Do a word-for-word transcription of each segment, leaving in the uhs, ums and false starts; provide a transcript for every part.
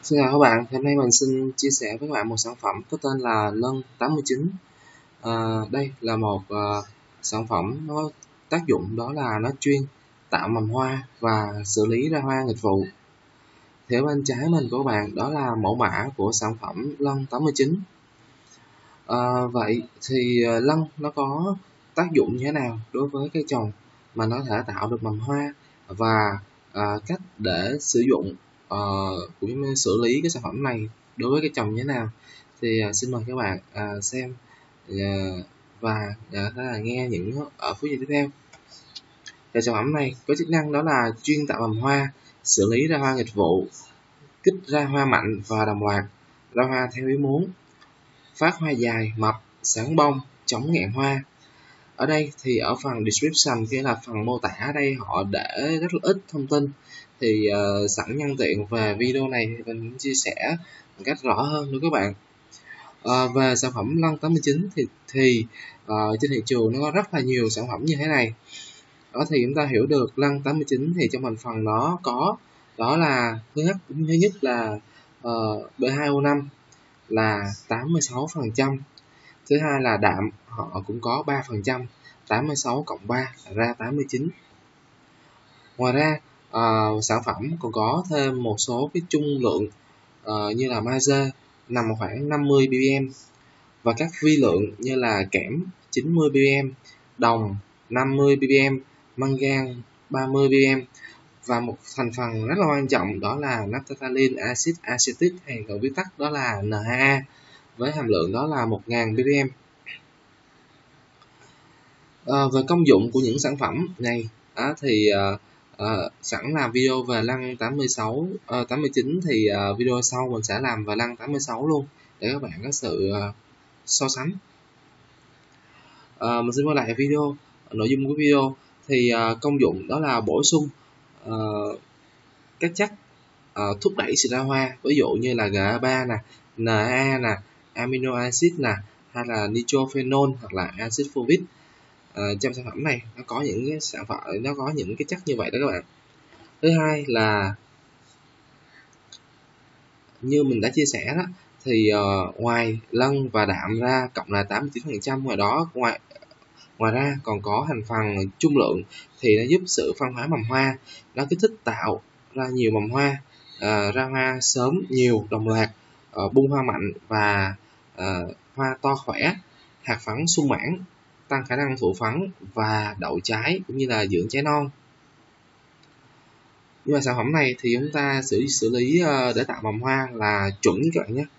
Xin chào các bạn, hôm nay mình xin chia sẻ với các bạn một sản phẩm có tên là Lân tám mươi chín. À, đây là một uh, sản phẩm nó tác dụng đó là nó chuyên tạo mầm hoa và xử lý ra hoa nghịch vụ. Thì ở bên trái mình của các bạn đó là mẫu mã của sản phẩm Lân tám mươi chín. À, vậy thì uh, Lân nó có tác dụng như thế nào đối với cây trồng mà nó có thể tạo được mầm hoa, và uh, cách để sử dụng uh, cũng như xử lý cái sản phẩm này đối với cây trồng như thế nào. Thì uh, xin mời các bạn uh, xem uh, và uh, là nghe những ở phía tiếp theo. Thì sản phẩm này có chức năng đó là chuyên tạo mầm hoa, xử lý ra hoa nghịch vụ, kích ra hoa mạnh và đồng loạt, ra hoa theo ý muốn, phát hoa dài, mập, sáng bông, chống nghẹn hoa. Ở đây thì ở phần description, kia là phần mô tả, ở đây họ để rất là ít thông tin. Thì uh, sẵn nhân tiện về video này thì mình chia sẻ một cách rõ hơn với các bạn. Uh, về sản phẩm Lân tám mươi chín thì, thì uh, trên thị trường nó có rất là nhiều sản phẩm như thế này. Đó thì chúng ta hiểu được Lân tám mươi chín thì trong thành phần nó có đó là thứ nhất thứ nhất là uh, B hai O năm là tám mươi sáu phần trăm. Thứ hai là đạm, họ cũng có ba phần trăm, tám mươi sáu cộng ba ra tám mươi chín. Ngoài ra uh, sản phẩm còn có thêm một số cái trung lượng uh, như là magie nằm khoảng năm mươi ppm, và các vi lượng như là kẽm chín mươi ppm, đồng năm mươi ppm, mangan ba mươi ppm, và một thành phần rất là quan trọng đó là naphthalene acid acetic, hay còn viết tắt đó là N hai A, với hàm lượng đó là một nghìn ppm. À, về công dụng của những sản phẩm này á, thì uh, uh, sẵn làm video về Lân tám mươi sáu, uh, tám mươi chín thì uh, video sau mình sẽ làm về Lân tám mươi sáu luôn để các bạn có sự uh, so sánh. Uh, mình xin quay lại video nội dung của video. Thì uh, công dụng đó là bổ sung uh, các chất uh, thúc đẩy sự ra hoa, ví dụ như là G A ba nè, N A nè, amino acid nè, hay là nitrophenol hoặc là acid folic. Uh, trong sản phẩm này nó có những cái sản phẩm nó có những cái chất như vậy đó các bạn. Thứ hai là như mình đã chia sẻ đó, thì uh, ngoài Lân và đạm ra cộng là tám mươi chín phần trăm, ngoài đó ngoài ngoài ra còn có thành phần trung lượng, thì nó giúp sự phân hóa mầm hoa, nó kích thích tạo ra nhiều mầm hoa, uh, ra hoa sớm, nhiều, đồng loạt, uh, bung hoa mạnh và uh, hoa to khỏe, hạt phấn sung mãn, tăng khả năng thụ phấn và đậu trái cũng như là dưỡng trái non. Nhưng mà sản phẩm này thì chúng ta xử xử lý để tạo mầm hoa là chuẩn các bạn nhé.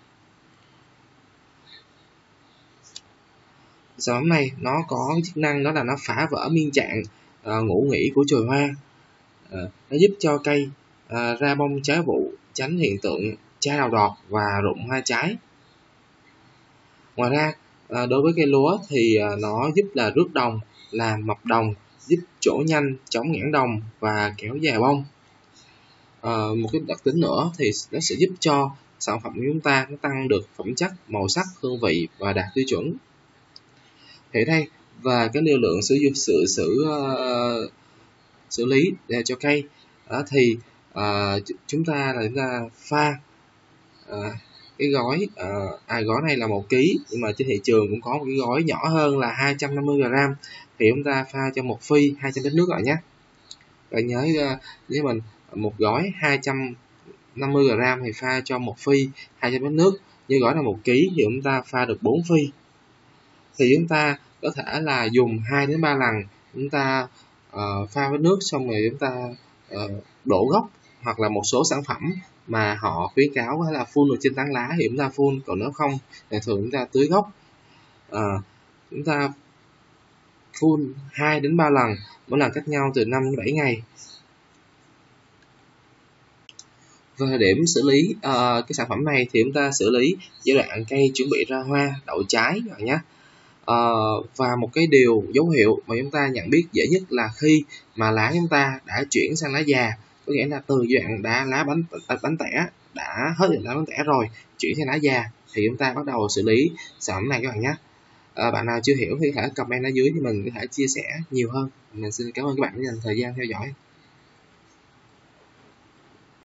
Sản phẩm này nó có chức năng đó là nó phá vỡ miên trạng uh, ngủ nghỉ của chồi hoa, uh, nó giúp cho cây uh, ra bông trái vụ, tránh hiện tượng trái đào đọt và rụng hoa trái. Ngoài ra uh, đối với cây lúa thì uh, nó giúp là rước đồng, làm mập đồng, giúp trổ nhanh, chống nghẽn đồng và kéo dài bông. Uh, một cái đặc tính nữa thì nó sẽ giúp cho sản phẩm của chúng ta nó tăng được phẩm chất, màu sắc, hương vị và đạt tiêu chuẩn. Thì đây và cái liều lượng sử dụng sự xử uh, xử lý để cho cây đó, thì uh, chúng ta là chúng ta pha uh, cái gói uh, à, gói này là một ký, nhưng mà trên thị trường cũng có một cái gói nhỏ hơn là hai trăm năm mươi gam, thì chúng ta pha cho một phi hai trăm lít nước rồi nhé. Bạn nhớ uh, với mình một gói hai trăm năm mươi gam thì pha cho một phi hai trăm lít nước, như gói là một ký thì chúng ta pha được bốn phi. Thì chúng ta có thể là dùng hai đến ba lần, chúng ta uh, pha với nước xong rồi chúng ta uh, đổ gốc, hoặc là một số sản phẩm mà họ khuyến cáo có thể là phun được trên tán lá thì chúng ta phun, còn nếu không thì thường chúng ta tưới gốc. Uh, chúng ta phun hai đến ba lần, mỗi lần cách nhau từ năm đến bảy ngày. Về thời điểm xử lý uh, cái sản phẩm này thì chúng ta xử lý giai đoạn cây chuẩn bị ra hoa, đậu trái rồi nhé. Uh, và một cái điều dấu hiệu mà chúng ta nhận biết dễ nhất là khi mà lá chúng ta đã chuyển sang lá già, có nghĩa là từ giai đoạn đã lá bánh bánh tẻ, đã hết lá bánh tẻ rồi chuyển sang lá già, thì chúng ta bắt đầu xử lý sản phẩm này các bạn nhé. Uh, bạn nào chưa hiểu thì có thể comment ở dưới thì mình có thể chia sẻ nhiều hơn. Mình xin cảm ơn các bạn đã dành thời gian theo dõi.